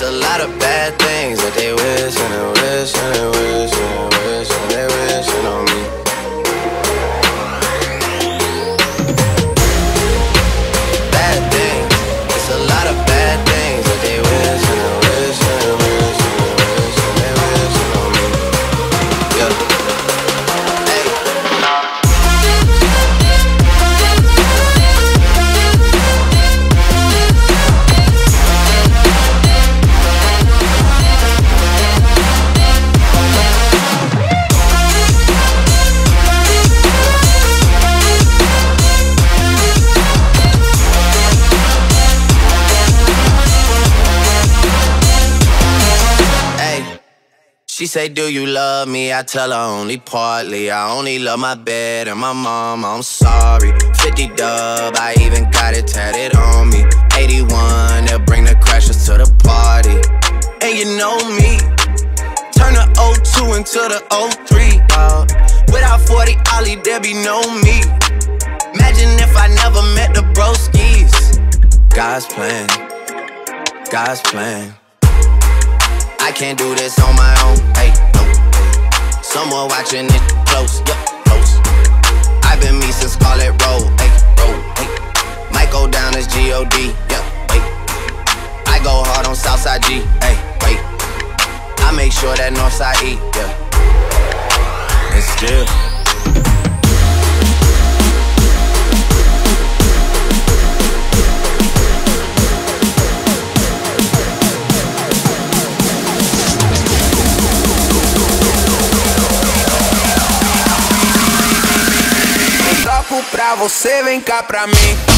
It's a lot of bad things that they wish and they wish and they wish and they wish and they wishing on me. Bad things. It's a lot of bad things that they wish and they wish and they wish and they wish and they wishing on me. Yeah. Hey. She say, do you love me? I tell her only partly. I only love my bed and my mom, I'm sorry. 50 dub, I even got it tatted on me. 81, they'll bring the crashers to the party. And you know me, turn the 02 into the 03, dawg. Without 40 Ollie, there be no me. Imagine if I never met the broskies. God's plan, God's plan. I can't do this on my own, hey, no. Someone watching it close, yeah, close. I've been me since Scarlet Road, hey, road, hey. Might go down as G.O.D., yeah, wait. I go hard on Southside G, hey, wait. I make sure that Northside E, yeah. And still Pra você, vem cá pra mim.